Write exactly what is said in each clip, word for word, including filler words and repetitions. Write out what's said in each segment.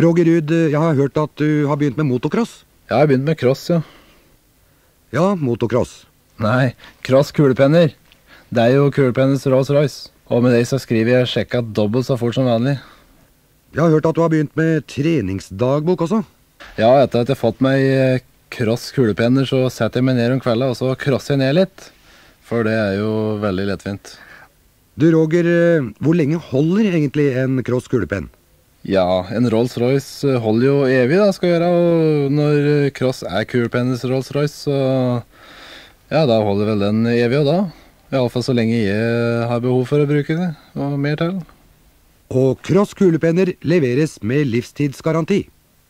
Roger Ruud, jeg har hørt at du har begynt med motocross. Ja, jeg har begynt med cross, ja. Ja, motocross. Nei, cross kulepenner. Det er jo kulepenners Rolls Royce. Og med det så skriver jeg sjekka dobbelt så fort som vanlig. Jeg har hørt at du har begynt med treningsdagbok også. Ja, etter at jeg har fått meg cross kulepenner, så setter jeg meg ned om kvelden, og så crosser jeg ned litt. For det er jo veldig lettfint. Du Roger, hvor lenge holder egentlig en cross kulepenn? Ja, en Rolls Royce holder jo evig da, skal gjøre, og når cross er kulepenners Rolls Royce, så ja, da holder vel den evig og da. I alle fall så lenge jeg har behov for å bruke det, og mer til. Og cross kulepenner leveres med livstidsgaranti.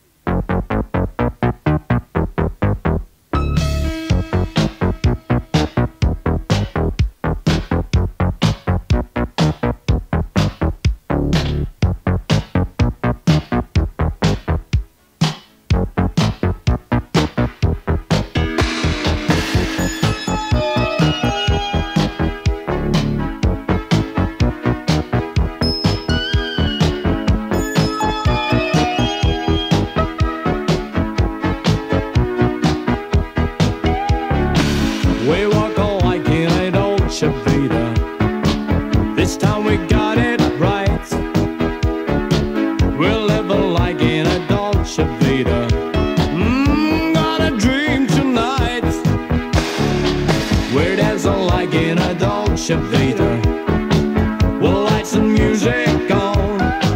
This time we got it right. We'll live like in a Dolce Vita. Mmm, got a dream tonight. We're dancing like in a Dolce Vita. We'll light some music on.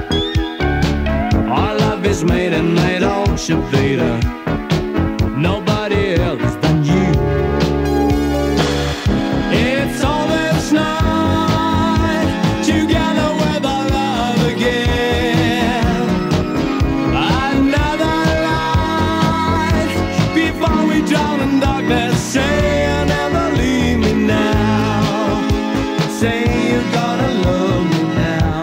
Our love is made in a Dolce Vita. Nobody else than you. It's all this night, together with our love again. Another light, before we drown in darkness. Say you'll never leave me now. Say you're gonna love me now.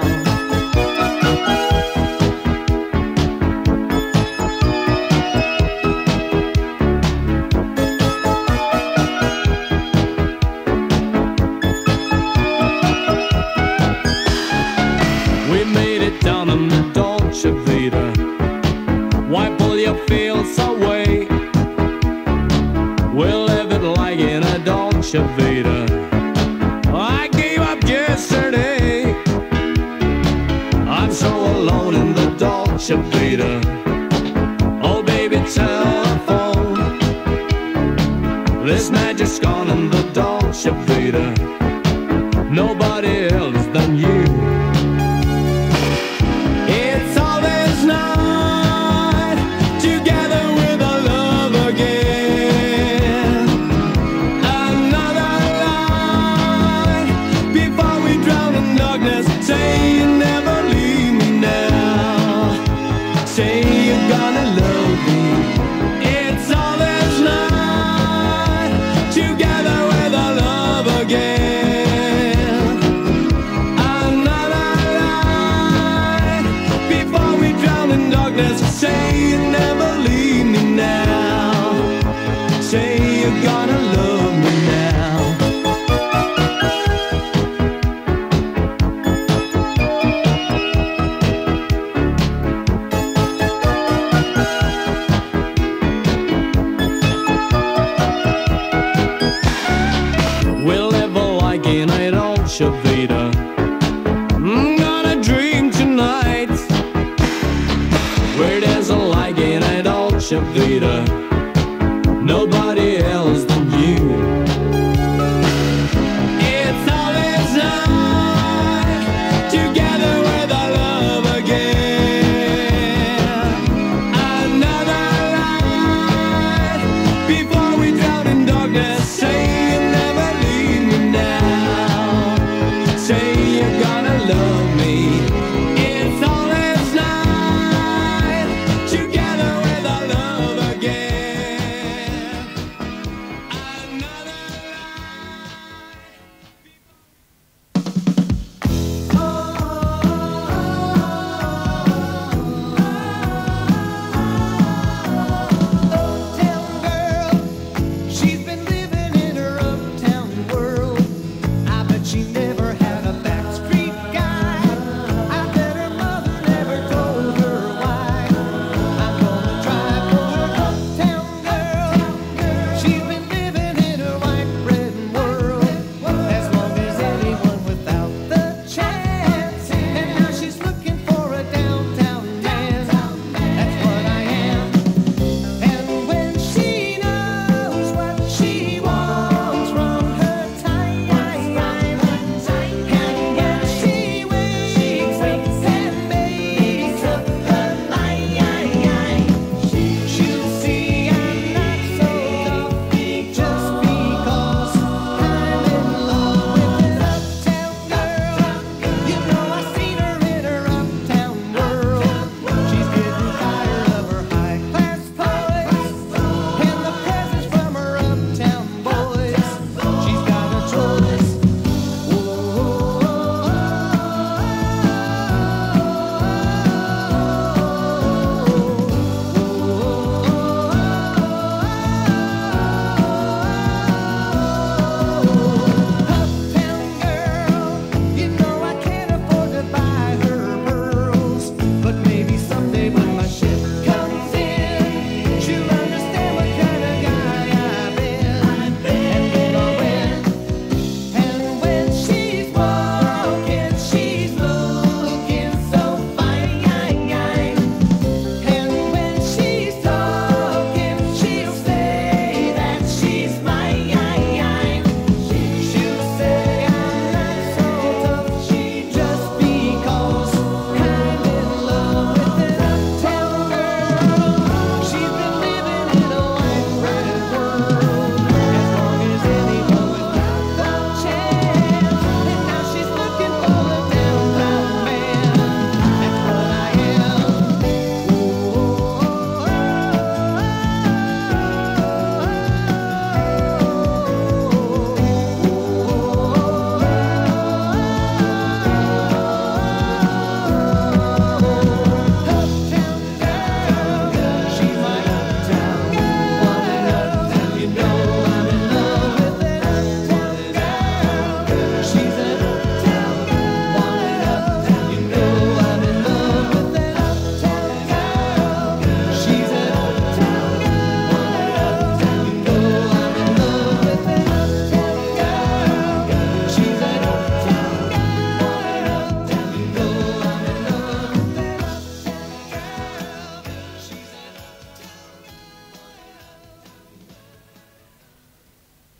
We made it down in the Dolce Vita. Wipe all your feels away. We'll live it like in a Dolce Vita. I gave up yesterday. I'm so alone in the Dolce Vita. Oh baby, telephone. This magic's gone in the Dolce Vita. Nobody else than you. It's all this night, together with our love again. Another light, before we drown in darkness. Say you never leave me now. Say you're gonna love me. It's all this night, together with our love again. Say you never leave me now. Say you're gonna love me now. We'll live like in a Dolce Vita. Mm, got a dream tonight. We're dancing like in a Dolce Vita. Nobody else than you. It's all this night, together with our love again. Another light, before we drown in darkness. Say you never leave me now. Say you're gonna love me. It's all this night, together with our love again.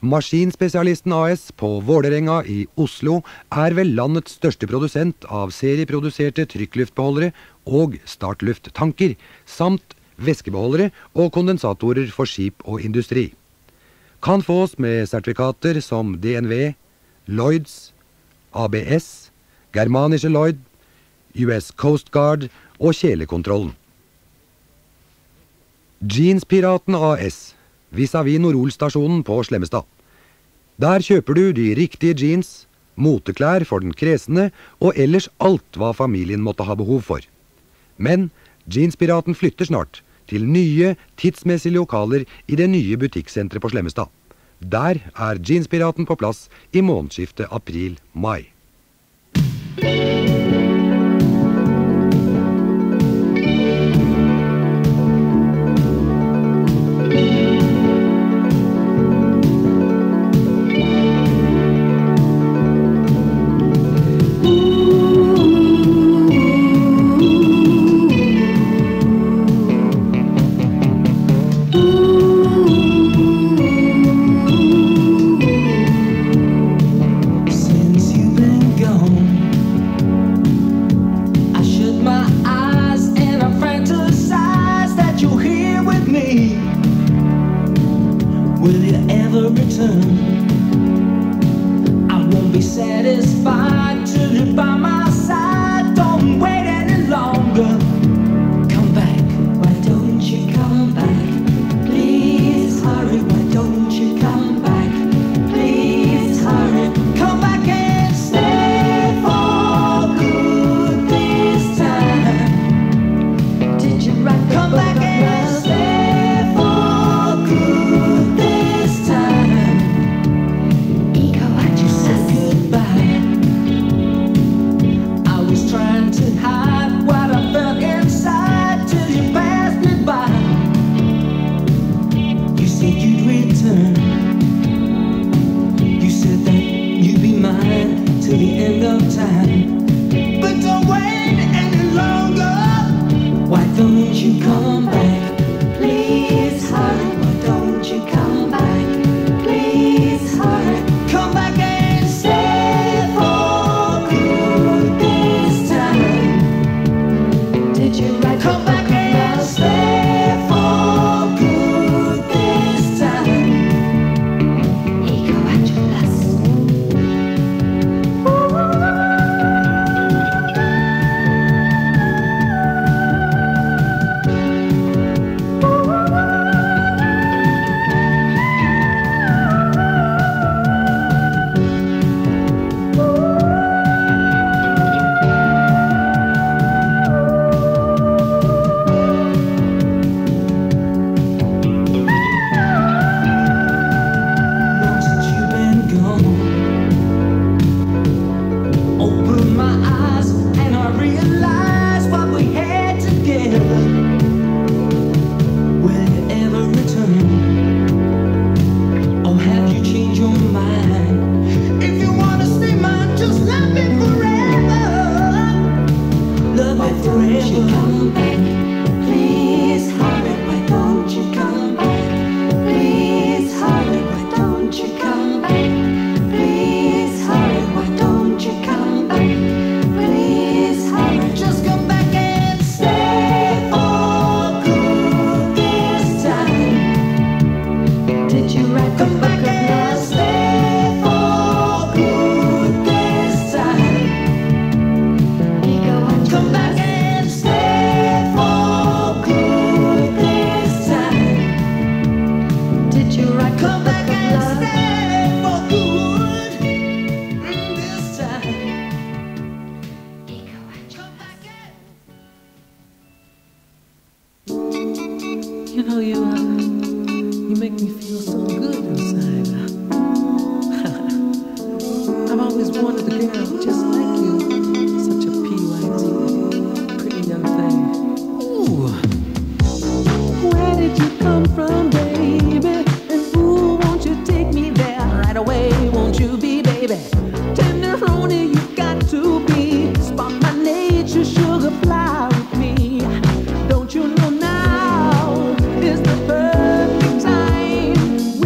Maskinspesialisten A S på Vålerenga i Oslo er vel landets største produsent av serieproduserte trykkluftbeholdere og startlufttanker, samt væskebeholdere og kondensatorer for skip og industri. Kan fås med sertifikater som D N V, Lloyds, A B S, Germanische Lloyd, U S Coast Guard og kjelekontrollen. Jeanspiraten A S, vis-à-vis Norol-stasjonen på Slemmestad. Der kjøper du de riktige jeans, moteklær for den kresende og ellers alt hva familien måtte ha behov for. Men Jeanspiraten flytter snart til nye, tidsmessige lokaler i det nye butikksentret på Slemmestad. Der er Jeanspiraten på plass i månedsskiftet april-mai. Don't you know now is the perfect time?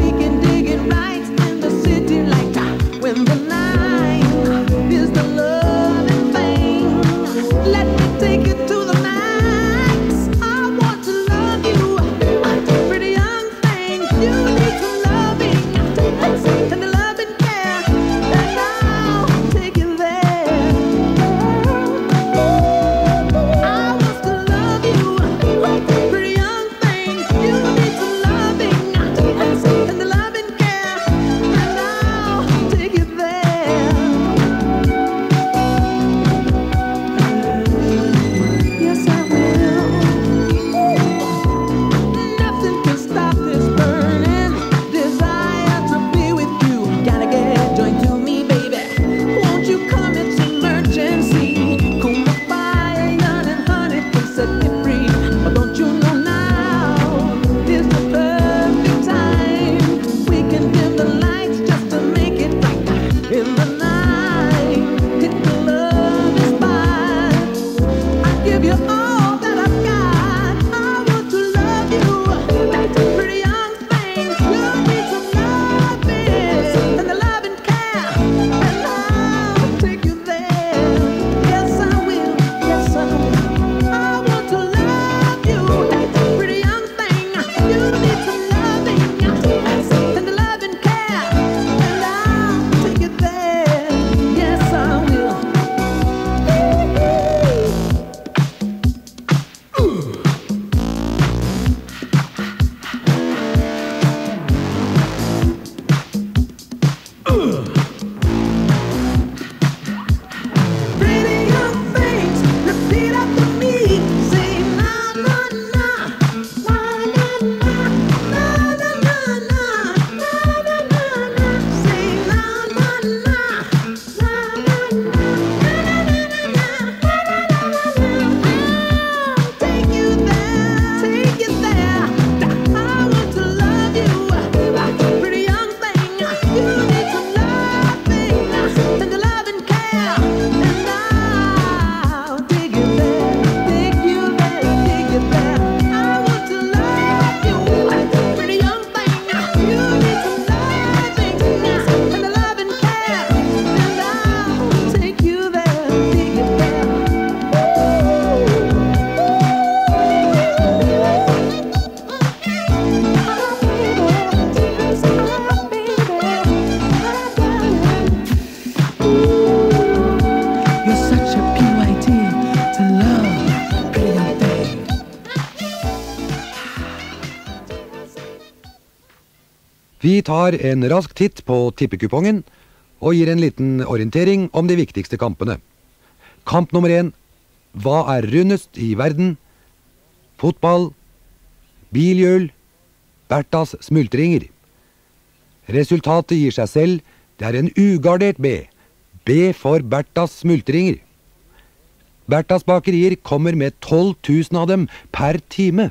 Vi tar en rask titt på tippekupongen og gir en liten orientering om de viktigste kampene. Kamp nummer én. Hva er rundest i verden? Fotball, bilhjul, Bertas smultringer. Resultatet gir seg selv. Det er en ugardert B. B for Bertas smultringer. Bertas bakerier kommer med tolv tusen av dem per time.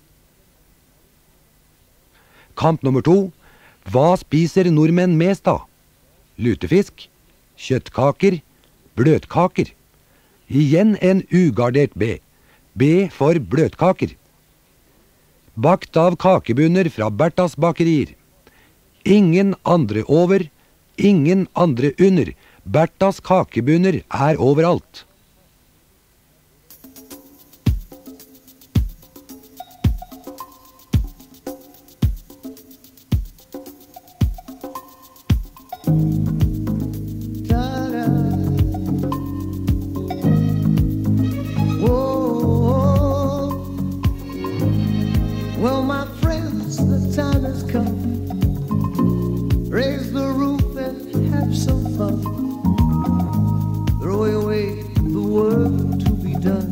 Kamp nummer to. Hva spiser nordmenn mest da? Lutefisk, kjøttkaker, bløtkaker. Igjen en ugardert B. B for bløtkaker. Bakt av kakebunner fra Bertas bakerier. Ingen andre over, ingen andre under. Bertas kakebunner er overalt. Well, my friends, the time has come. Raise the roof and have some fun. Throw away the work to be done.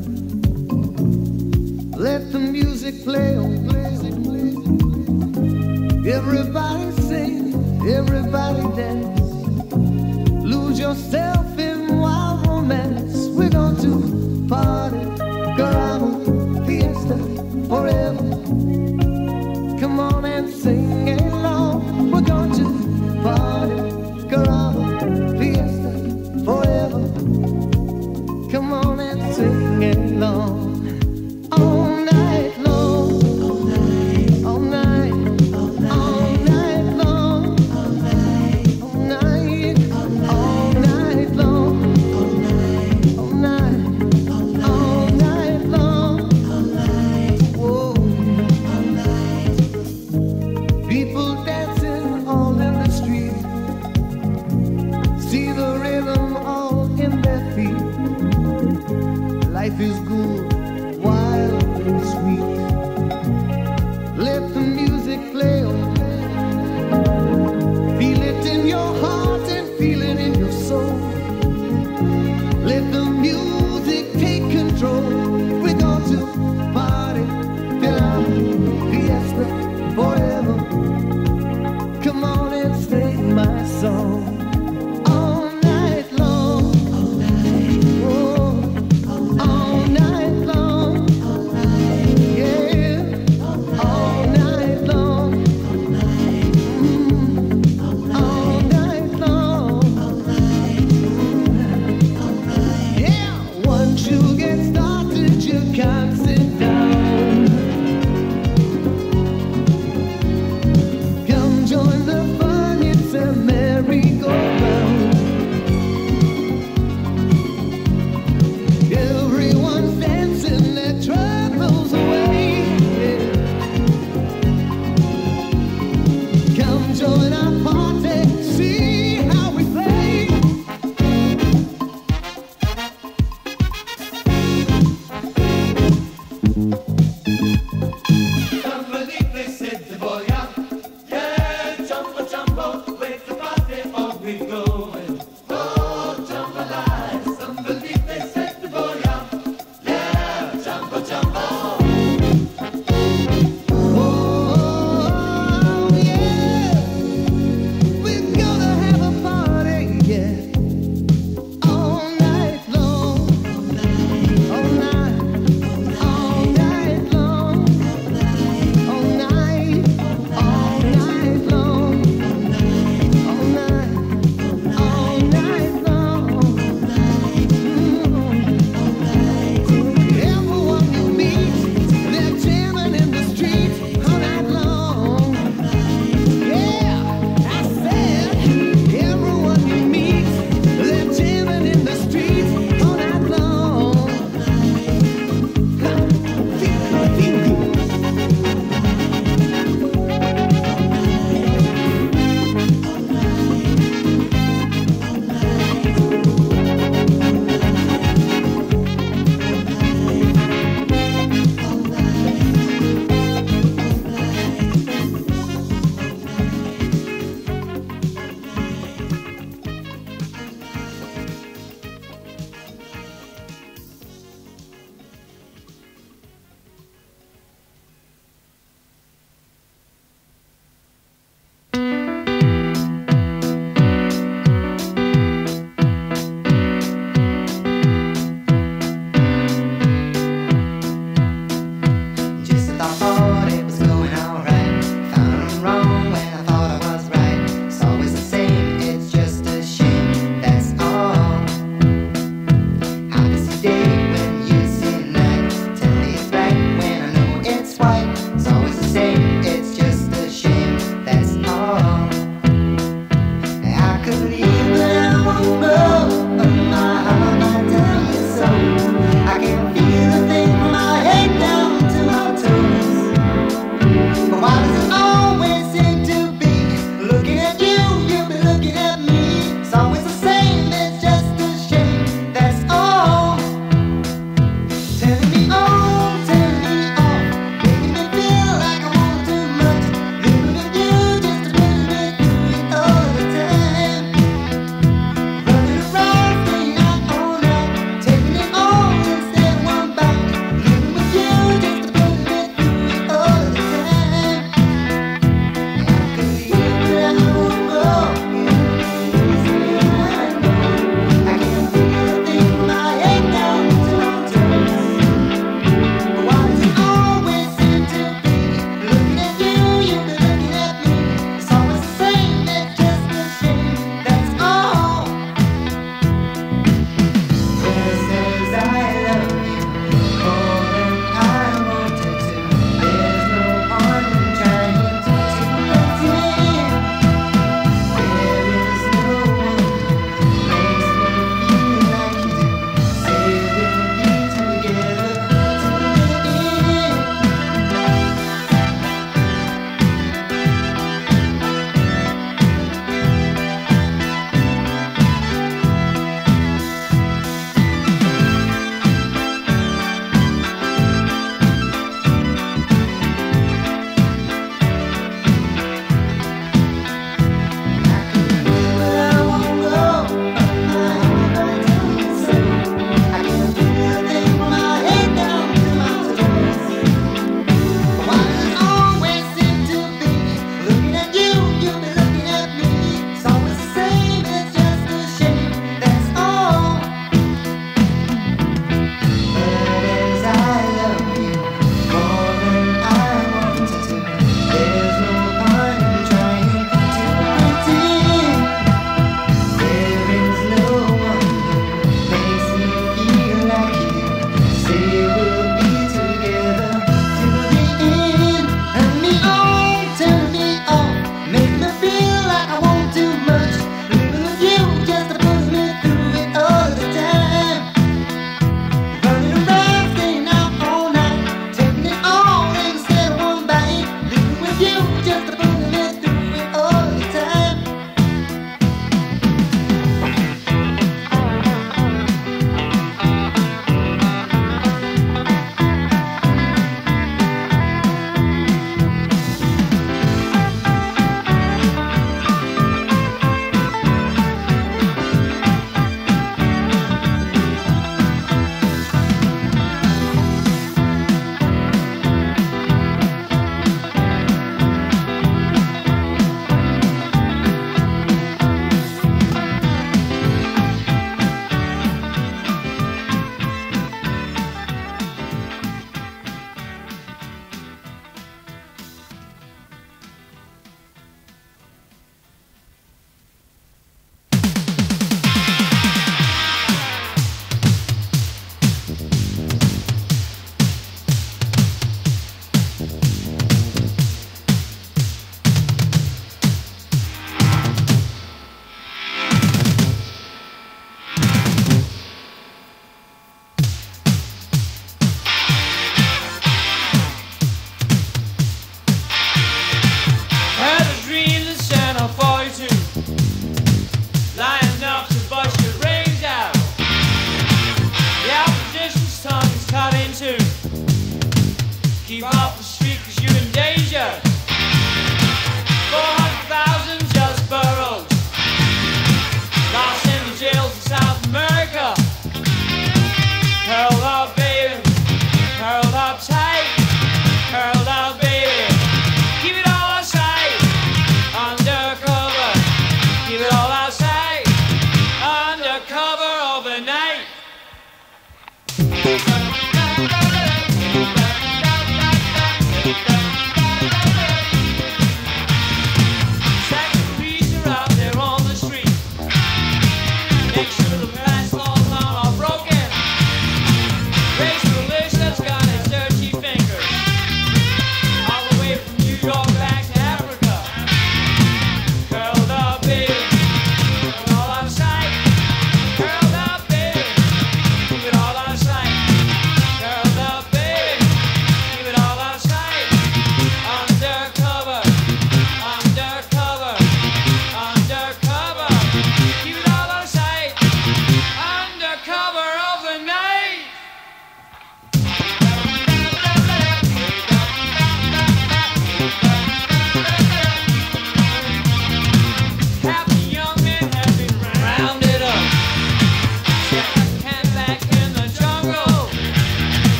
Let the music play on, play on, play on. Everybody sing, everybody dance. Lose yourself in wild romance. We're going to party, caramba, fiesta, forever. Come on and sing along. We're going to party, caramba, fiesta, forever. Come on and sing along. All night long, all night, all night, all night, all night long, all night, all night, all night long.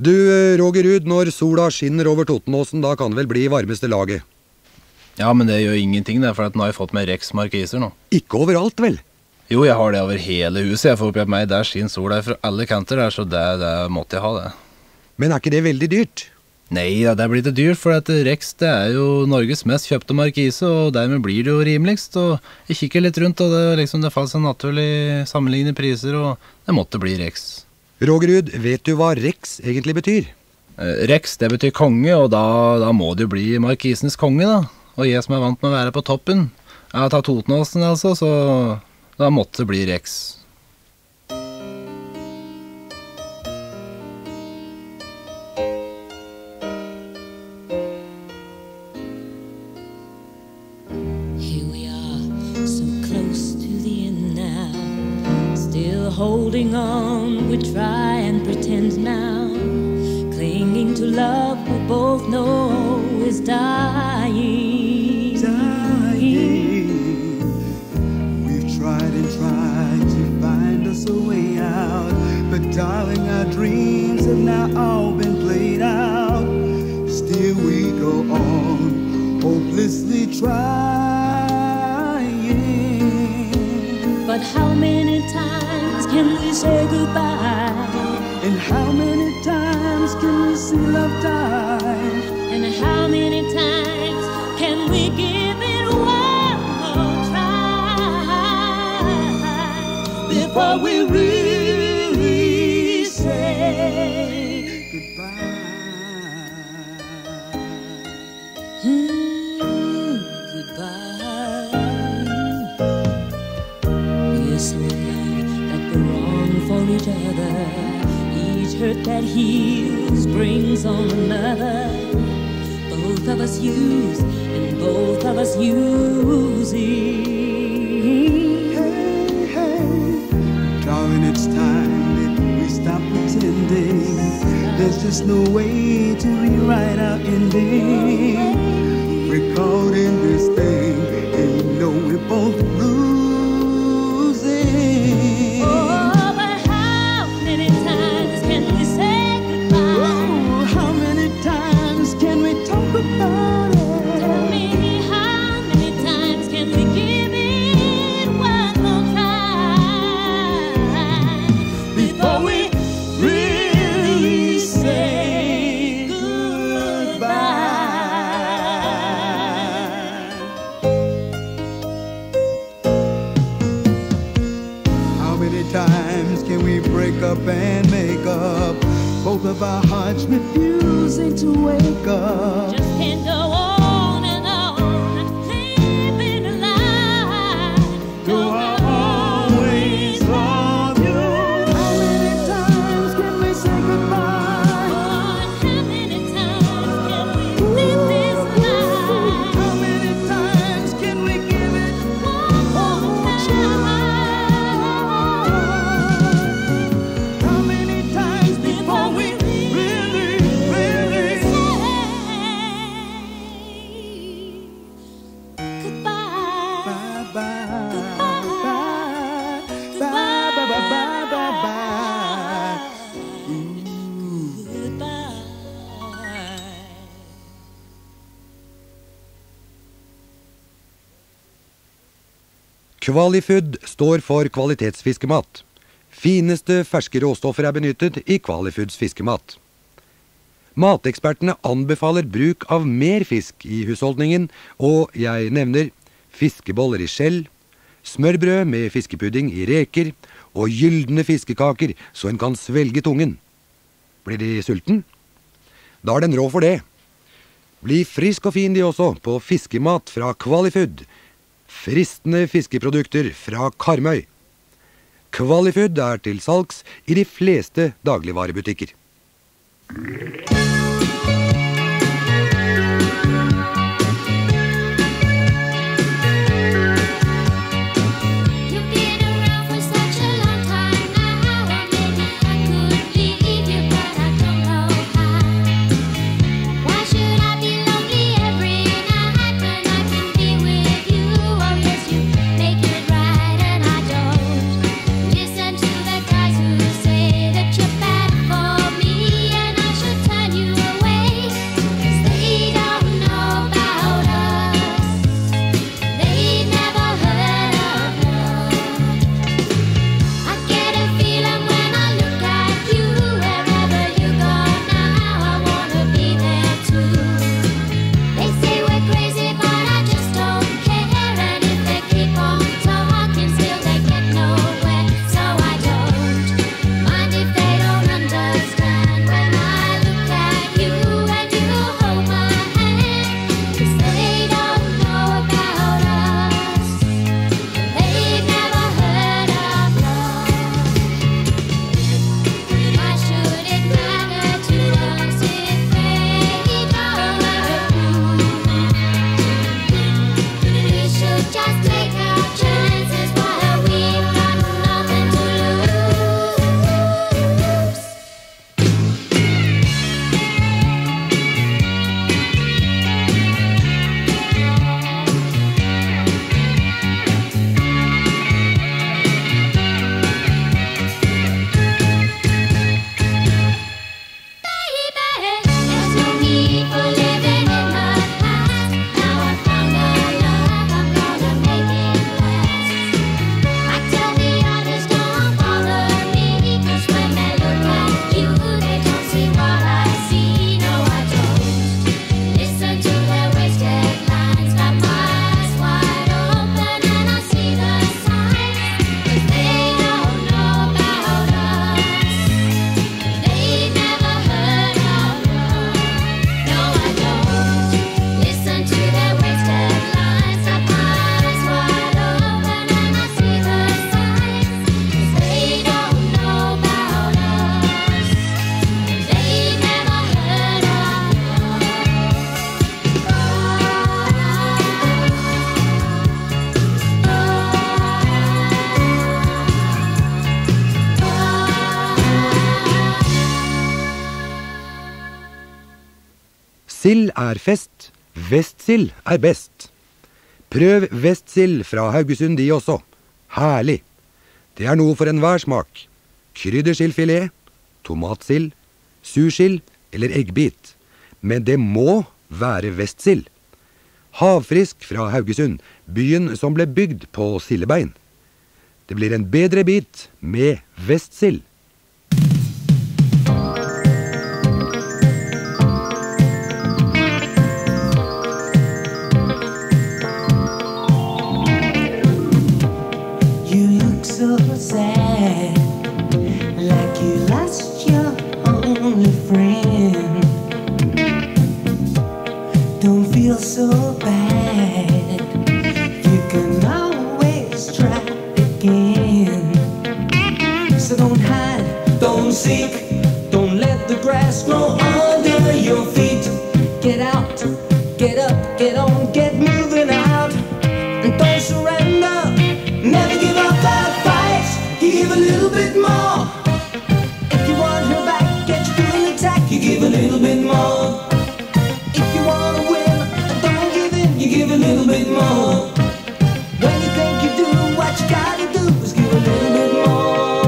Du, Roger Rud, når sola skinner over Totenåsen, da kan det vel bli varmeste laget. Ja, men det gjør ingenting, det, for at nå har jeg fått med Rex markiser nå. Ikke overalt, vel? Jo, jeg har det over hele huset. Jeg får oppi meg der skin sola fra alle kanter der, så det, det måtte jeg ha det. Men er ikke det veldig dyrt? Nei, ja, det blir det dyrt, for at Rex det er jo Norges mest kjøpte markise, og dermed blir det jo rimeligst. Og jeg kikker litt rundt, og det, liksom, det falt seg naturlig sammenlignende priser, og det måtte bli Rex. Roger Rud, vet du hva Rex egentlig betyr? Eh, Rex, det betyr konge, og da, da må det jo bli markisens konge, da. Og jeg som er vant med å være på toppen. Jeg har tatt Totenåsen, altså, så da måtte det bli Rex. Here we are, so close to the end now. Still holding on, we try and pretend now. Clinging to love we both know is dying. Dying. We've tried and tried to find us a way out, but darling, our dreams have now all been played out. Still we go on, hopelessly trying. But how many times can we say goodbye? And how many times can we see love die? And how many times can we give it one more try Before we really say goodbye? Mm, goodbye. We're so alike that we're wrong for each other. Each hurt that heals brings on another. Both of us use and both of us using. Hey, hey, darling, it's time that we stop pretending. There's just no way to rewrite our ending. We're caught in this thing, and you know we're both losing. Oh, but how many times can we say goodbye? Oh, how many times can we talk about it? Tell me, how many times can we give it one more try Before we really say goodbye? How many times can we break up and make up? Both of our hearts refusing to wake up. Just can't go on and on, living a lie. Do I always love you? How many times can we say goodbye? Oh, and how many times can we live this life? How many times can we give it One more time. How many times before we really, really Goodbye. bye bye bye bye bye bye bye bye bye. Goodbye. Qualifood står for kvalitetsfiskemat. Fineste ferske råstoffer er benyttet i Qualifoods fiskemat. Matekspertene anbefaler bruk av mer fisk i husholdningen, og jeg nevner fiskeboller i skjell, smørbrød med fiskepudding i reker og gyldne fiskekaker så en kan svelge tungen. Blir de sulten? Da er den rå for det. Bli frisk og fin de også på fiskemat fra Qualifood. Fristende fiskeprodukter fra Karmøy. Qualifood er til salgs i de fleste dagligvarebutikker. You've been around for such a long time now, and maybe I could leave you, but I don't know how. Why should I be lonely every night when I can be with you? Oh yes, you make it right, and I don't listen to the guys who say that you're bad for me, and I Sild er fest, vestsild er best. Prøv vestsild fra Haugesund de også. Herlig. Det er noe for enhver smak. Kryddersildfilet, tomatsild, sursild eller eggbit. Men det må være vestsild. Havfrisk fra Haugesund, byen som ble bygd på sildebein. Det blir en bedre bit med vestsild. You look so sad, like you lost your only friend. Don't feel so bad, you can always try again. So don't hide, don't seek, don't let the grass grow under your feet. Get out, get up, get on, get moving out, and don't surrender. Never give up that fight, you give a little bit more. If you want her back, get your full attack, you give a little bit more. If you want to win, don't give in, you give a little bit more. When you think you do, what you gotta do is give a little bit more.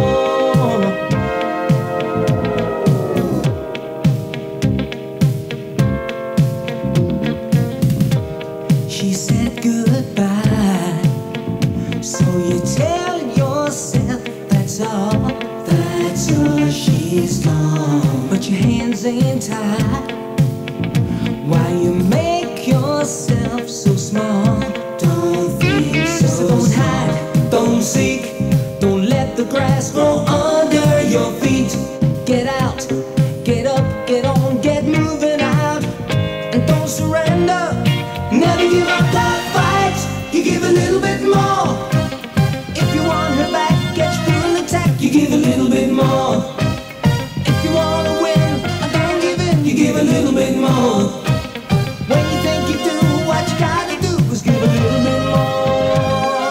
She said goodbye, so you tell yourself that's all, that's all, she's gone. But your hands ain't tied. Why you make yourself so small? Don't think so. So don't hide, don't seek, don't let the grass grow under your feet. Get out, get up, get on, get moving out, and don't surrender. Never give up that fight, you give a little bit more. If you want her back, get your full attack, you give a little bit more. If you want to win, don't give in, you give a little bit more. When you think you do, what you gotta do is give a little bit more.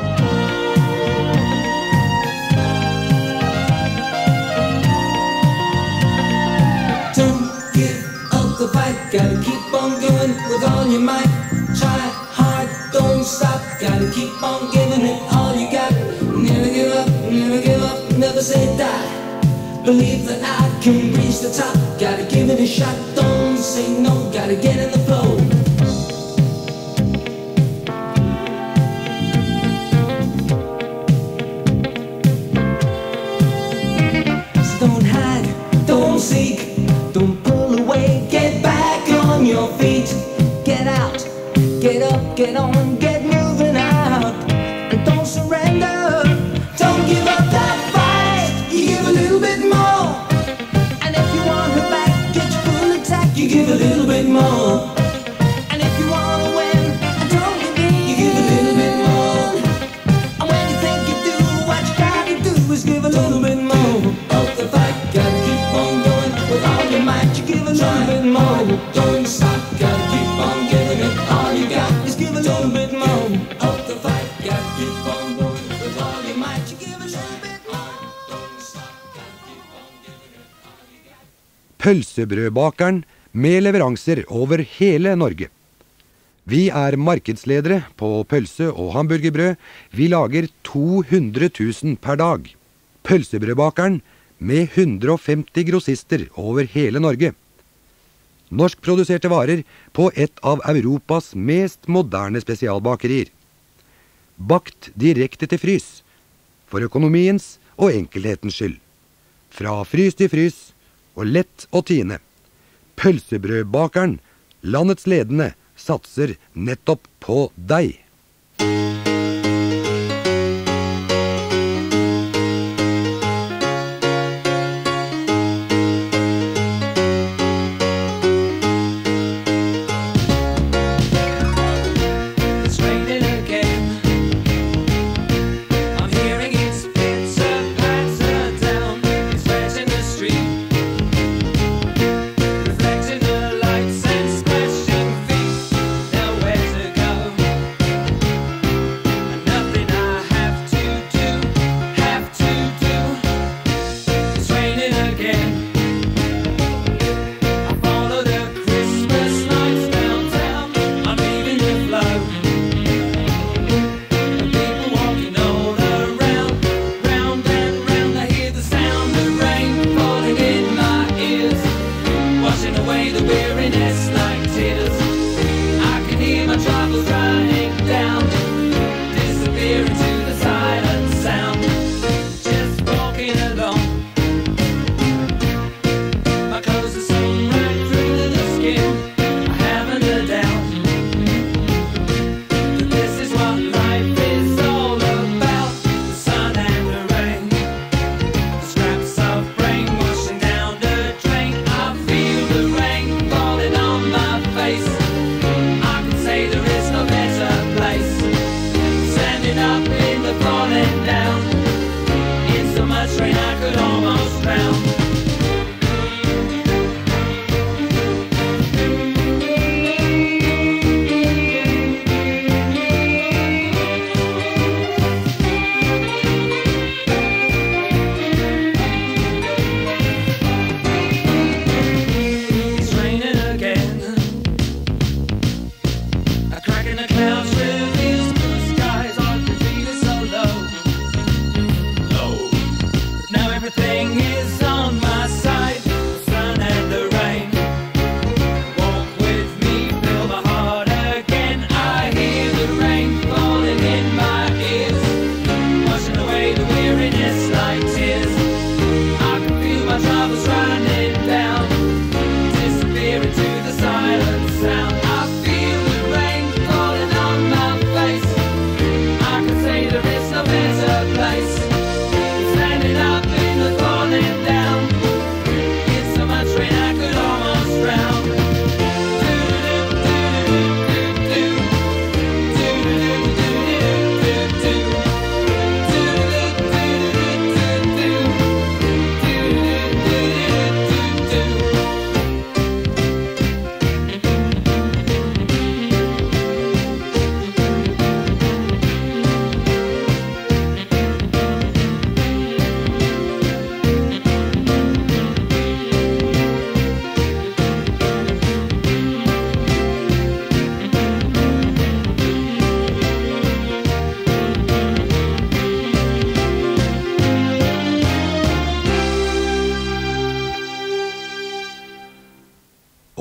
Don't give up the fight, gotta keep on going with all your might. Try hard, don't stop, gotta keep on giving it all you got. Never give up, never give up, never say die. Believe that I can reach the top, gotta give it a shot, don't say no, gotta get in the flow. So don't hide, don't seek, don't pull away, get back on your feet. Get out, get up, get on, get moving out, and don't surrender. Don't give up that fight, you give a little bit more. And if you want her back, get your full attack, you give a little bit more. And if you want to win, don't give in, you give a little bit more. And when you think you do, what you gotta do is give a little bit more. Up the fight, gotta keep on going with all your might, you give a little bit more. Don't stop, gotta keep on giving it all you got, just give a little bit more. Up the fight, gotta keep on going with all your might, you give a little bit more. Don't stop, gotta keep on giving it all you got. Pølsebrødbakeren med leveranser over hele Norge. Vi er markedsledere på pølse- og hamburgerbrød. Vi lager to hundre tusen per dag. Pølsebrødbakeren med hundre og femti grossister over hele Norge. Norskproduserte varer på et av Europas mest moderne spesialbakerier. Bakt direkte til frys, for økonomiens og enkelhetens skyld. Fra frys til frys, og lett å tine. Pølsebrødbakeren, landets ledende, satser nettopp på deg. It's raining again. I'm hearing its pitter patter down. It's wet in the street, reflecting the lights and splashing feet. Nowhere to go.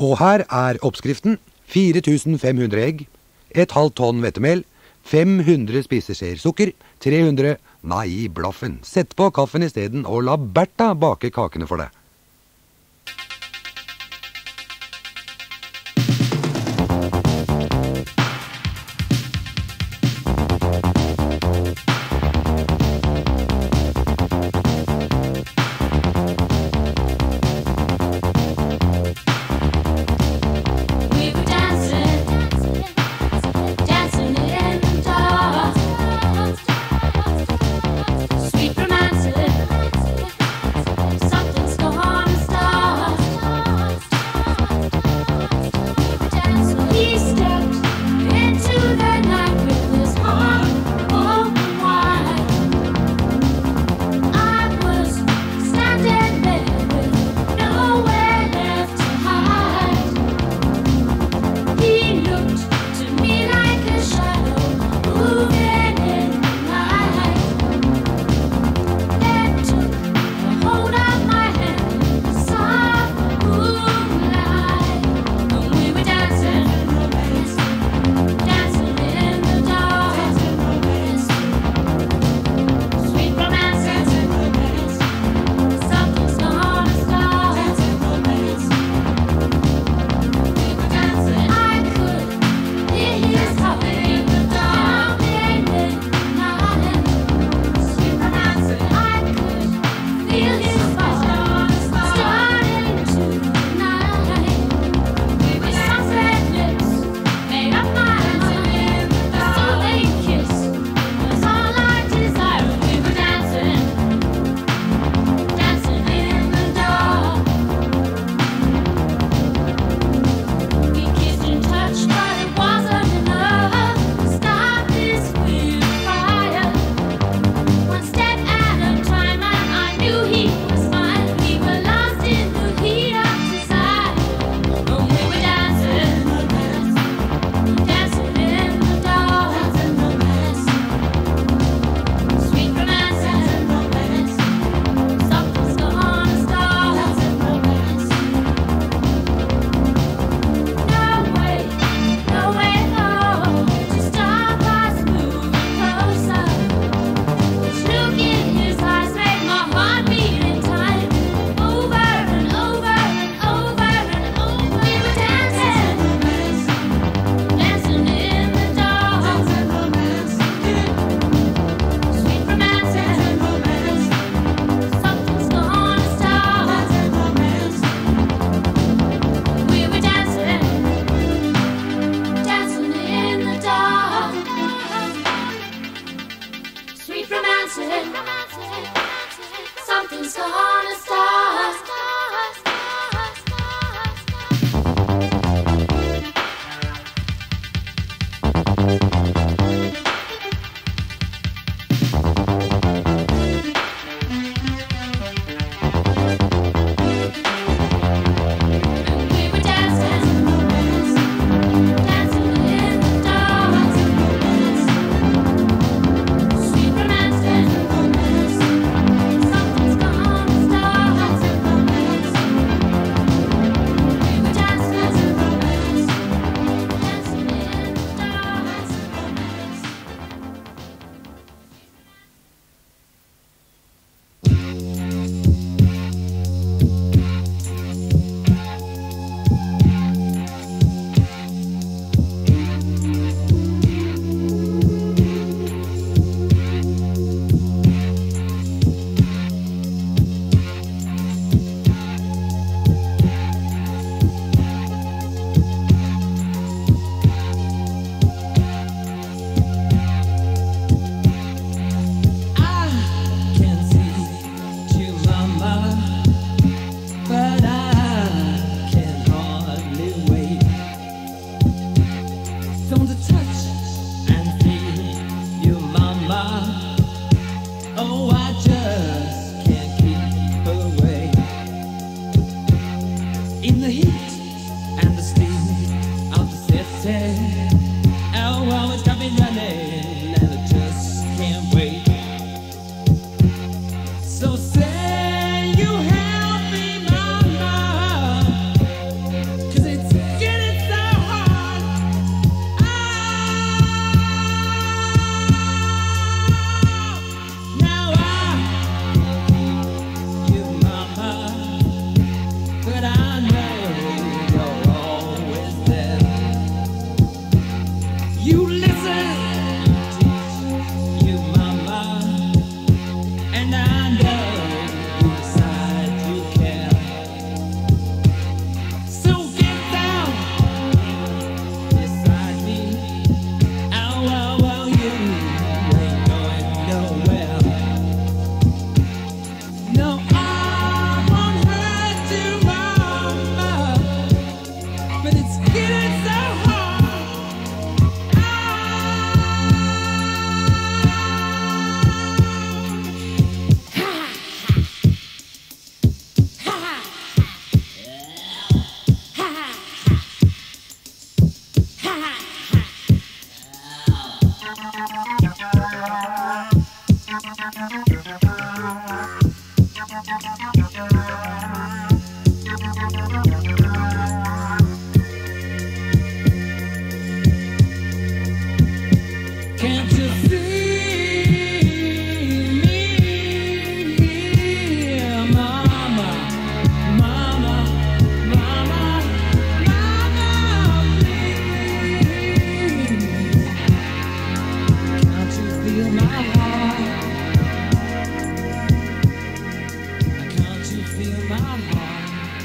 Og her er oppskriften: fire tusen fem hundre egg, et halvt tonn hvetemel, fem hundre spiseskjeer sukker, tre hundre... Nei, blaffen. Sett på kaffen i stedet og la Bertha bake kakene for deg. We were dancing, dancing in the dark. Sweet romancing, something's gone Can't you feel me here, mama, mama, mama, mama, please? Can't you feel my heart? Can't you feel my heart?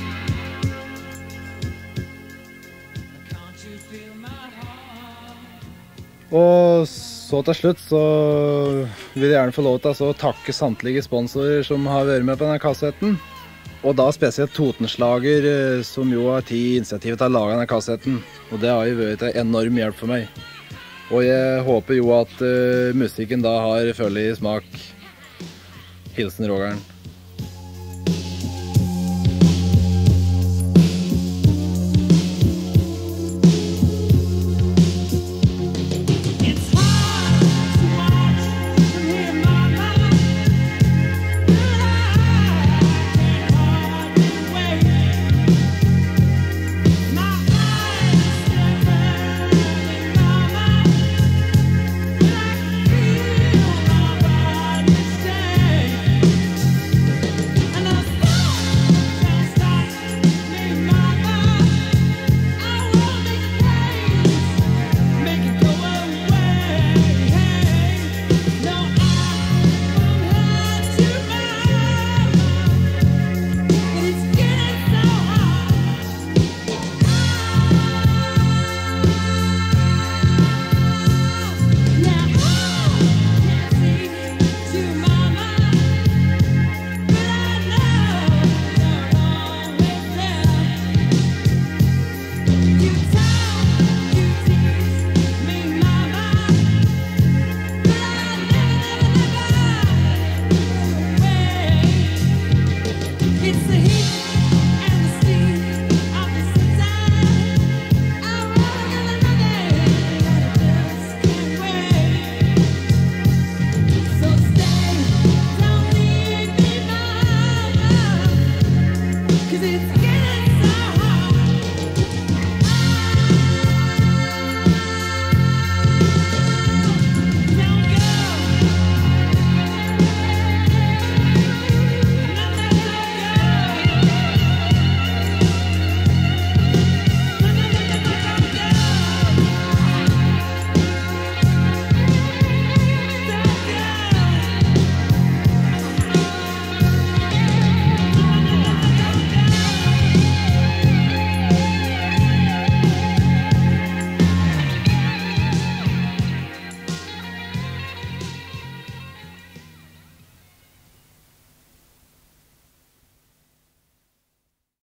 Can't you feel my heart? Og så til slutt så vil jeg gjerne få lov til å takke samtlige sponsorer som har vært med på denne kassetten. Og da spesielt Totenslager, eh, som jo har tatt initiativet til å lage denne kassetten. Og det har jo vært en enorm hjelp for meg. Og jeg håper jo at eh, musikken da har følelig smak. Hilsen Rogeren. It's hard to watch from here, mama, but I can't hardly wait. My eyes are burning, mama, but I feel my body shake. And the thought can't stop me, mama. I will make pain, make it go away. No, I won't hurt you, mama, but it's getting so hard. Now I can't see you, mama, but I know you're always there. You talk, you tease me, mama, but I never, never go away. It's the heat and the steam of the sunshine. I want another day, but I just can't wait. So stay, don't leave me, mama, 'cause it's